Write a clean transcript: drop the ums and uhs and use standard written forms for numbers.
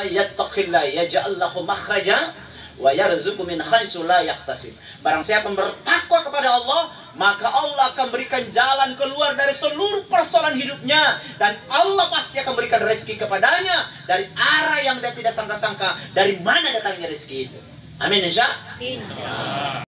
may yattaqillah yaj'al lahu makhraja wa yarzuqhu min haitsu la yahtasib. Barang siapa bertakwa kepada Allah, maka Allah akan berikan jalan keluar dari seluruh persoalan hidupnya, dan Allah pasti akan berikan rezeki kepadanya dari arah yang dia tidak sangka-sangka dari mana datangnya rezeki itu. Amin insya Allah.